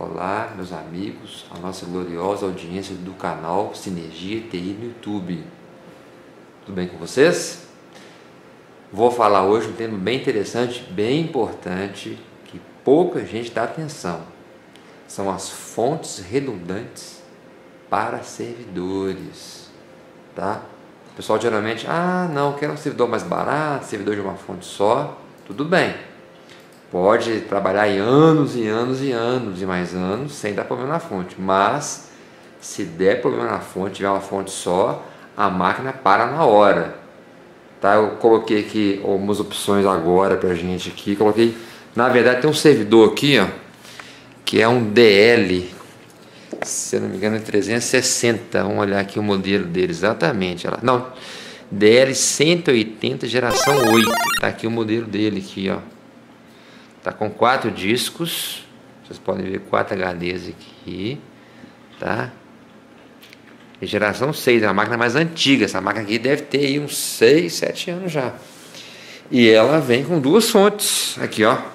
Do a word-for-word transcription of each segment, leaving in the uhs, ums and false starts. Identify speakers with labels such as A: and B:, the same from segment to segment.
A: Olá, meus amigos, a nossa gloriosa audiência do canal Sinergia T I no YouTube. Tudo bem com vocês? Vou falar hoje um tema bem interessante, bem importante, que pouca gente dá atenção. São as fontes redundantes para servidores, tá? O pessoal geralmente, ah, não, quero um servidor mais barato, servidor de uma fonte só. Tudo bem. Pode trabalhar em anos e anos e anos e mais anos sem dar problema na fonte, mas se der problema na fonte, tiver uma fonte só, a máquina para na hora, tá? Eu coloquei aqui algumas opções agora pra gente aqui, coloquei, na verdade tem um servidor aqui, ó, que é um D L, se eu não me engano é trezentos e sessenta, vamos olhar aqui o modelo dele exatamente, olha lá. Não, D L cento e oitenta geração oito, tá aqui o modelo dele aqui, ó. Tá com quatro discos, vocês podem ver quatro H Ds aqui, tá? E geração seis, é uma máquina mais antiga, essa máquina aqui deve ter aí uns seis, sete anos já. E ela vem com duas fontes, aqui ó,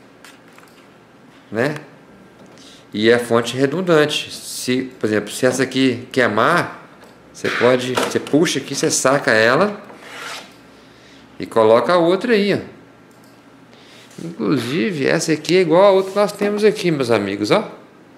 A: né? E é fonte redundante, se, por exemplo, se essa aqui queimar, você pode, você puxa aqui, você saca ela e coloca a outra aí, ó. Inclusive, essa aqui é igual a outra que nós temos aqui, meus amigos, ó.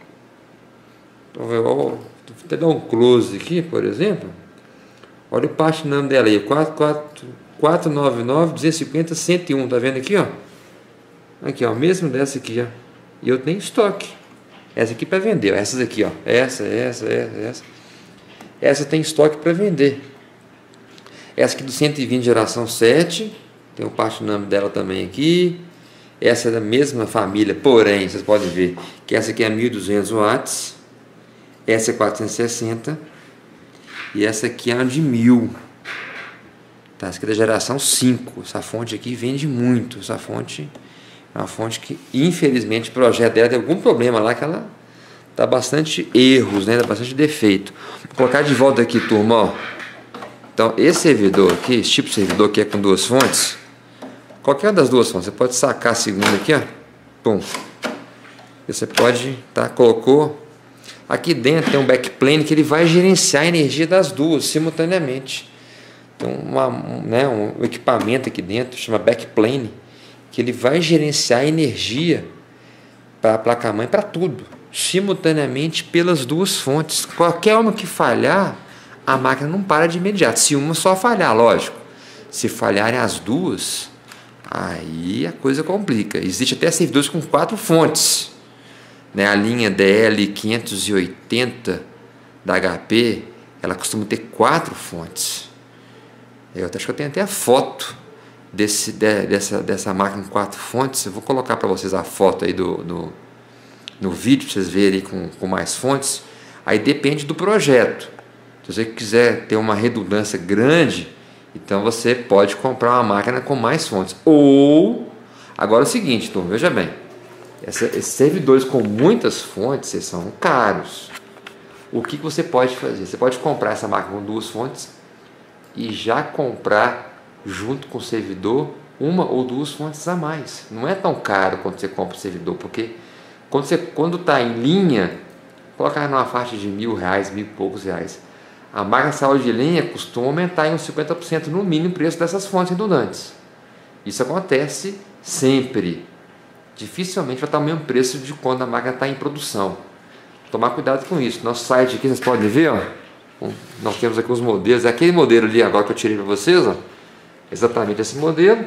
A: Vou até dar um close aqui, por exemplo. Olha o patinando dela aí, quatro nove nove, duzentos e cinquenta, cento e um, tá vendo aqui, ó? Aqui, ó, mesmo dessa aqui, ó. E eu tenho estoque. Essa aqui para vender, ó. Essas aqui, ó. Essa, essa, essa, essa. Essa tem estoque para vender. Essa aqui do cento e vinte, geração sete. Tem o patinando dela também aqui. Essa é da mesma família, porém, vocês podem ver que essa aqui é mil e duzentos watts, essa é quatrocentos e sessenta e essa aqui é uma de mil. Tá, essa aqui é da geração cinco. Essa fonte aqui vende muito. Essa fonte é uma fonte que, infelizmente, o projeto dela tem algum problema lá, que ela dá bastante erros, né? Dá bastante defeito. Vou colocar de volta aqui, turma, ó. Então, esse servidor aqui, esse tipo de servidor que é com duas fontes, qualquer das duas fontes, você pode sacar a segunda aqui, ó, pum. Você pode, tá, colocou, aqui dentro tem um backplane que ele vai gerenciar a energia das duas simultaneamente. Então, uma, um, né, um equipamento aqui dentro, chama backplane, que ele vai gerenciar a energia para a placa-mãe, para tudo, simultaneamente pelas duas fontes. Qualquer uma que falhar, a máquina não para de imediato, se uma só falhar, lógico. Se falharem as duas, aí a coisa complica. Existe até servidores com quatro fontes, né? A linha D L quinhentos e oitenta da H P, ela costuma ter quatro fontes. Eu acho que eu tenho até a foto desse, de, dessa, dessa máquina com quatro fontes. Eu vou colocar para vocês a foto aí do, no, no vídeo, para vocês verem com, com mais fontes. Aí depende do projeto. Se você quiser ter uma redundância grande, então você pode comprar uma máquina com mais fontes. Ou, agora é o seguinte, turma, veja bem, essa, esses servidores com muitas fontes, eles são caros. O que você pode fazer? Você pode comprar essa máquina com duas fontes e já comprar junto com o servidor uma ou duas fontes a mais. Não é tão caro quando você compra o servidor, porque quando você quando está em linha, colocar numa faixa de mil reais, mil e poucos reais. A máquina de saúde de linha costuma aumentar em uns cinquenta por cento no mínimo o preço dessas fontes redundantes. Isso acontece sempre. Dificilmente vai estar o mesmo preço de quando a máquina está em produção. Tomar cuidado com isso. Nosso site aqui, vocês podem ver, ó, nós temos aqui os modelos. É aquele modelo ali agora que eu tirei para vocês, ó, exatamente esse modelo.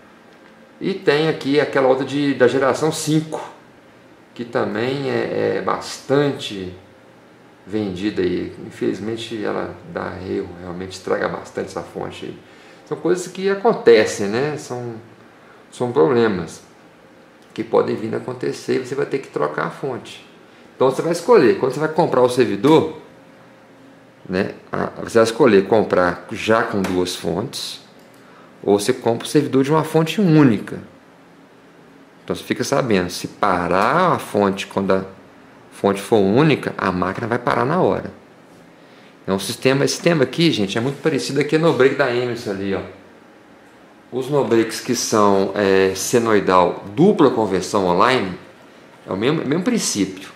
A: E tem aqui aquela outra de, da geração cinco, que também é, é bastante vendida aí. Infelizmente ela dá erro, realmente estraga bastante essa fonte aí. São coisas que acontecem, né? São, são problemas que podem vir a acontecer e você vai ter que trocar a fonte. Então você vai escolher, quando você vai comprar o servidor, né? Você vai escolher comprar já com duas fontes, ou você compra o servidor de uma fonte única. Então você fica sabendo, se parar a fonte quando a fonte for única, a máquina vai parar na hora. Então o sistema, esse sistema aqui, gente, é muito parecido aqui no break da Emerson ali, ó. Os no-breaks que são é, senoidal dupla conversão online, é o mesmo, mesmo princípio.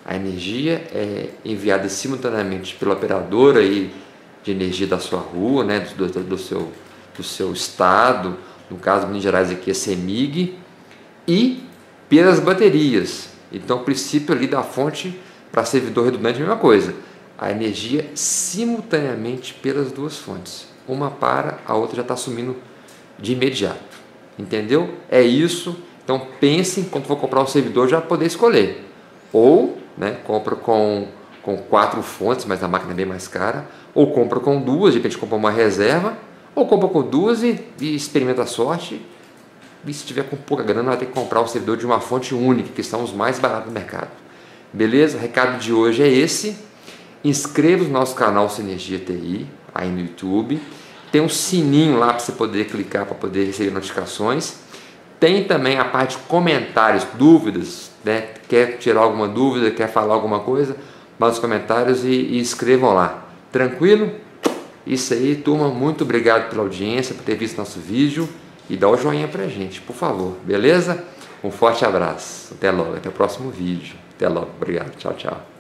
A: A energia é enviada simultaneamente pela operadora aí de energia da sua rua, né, do, do, do, seu, do seu estado, no caso de Minas Gerais aqui é CEMIG, e pelas baterias. Então o princípio ali da fonte para servidor redundante é a mesma coisa. A energia simultaneamente pelas duas fontes. Uma para, a outra já está assumindo de imediato. Entendeu? É isso. Então pensem, quando for comprar um servidor, já poder escolher. Ou, né, compra com, com quatro fontes, mas a máquina é bem mais cara. Ou compra com duas, de repente compra uma reserva. Ou compra com duas e, e experimenta a sorte. E se tiver com pouca grana, vai ter que comprar um servidor de uma fonte única, que são os mais baratos do mercado. Beleza? O recado de hoje é esse. Inscreva-se no nosso canal Sinergia T I, aí no YouTube. Tem um sininho lá para você poder clicar para poder receber notificações. Tem também a parte de comentários, dúvidas, né? Quer tirar alguma dúvida, quer falar alguma coisa? Manda os comentários e, e escrevam lá. Tranquilo? Isso aí, turma. Muito obrigado pela audiência, por ter visto nosso vídeo. E dá o joinha pra gente, por favor. Beleza? Um forte abraço. Até logo. Até o próximo vídeo. Até logo. Obrigado. Tchau, tchau.